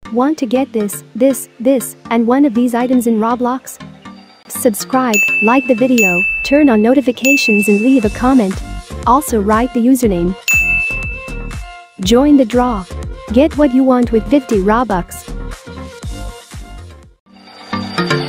Want to get this, and one of these items in Roblox? Subscribe, like the video, turn on notifications and leave a comment. Also write the username. Join the draw. Get what you want with 50 Robux.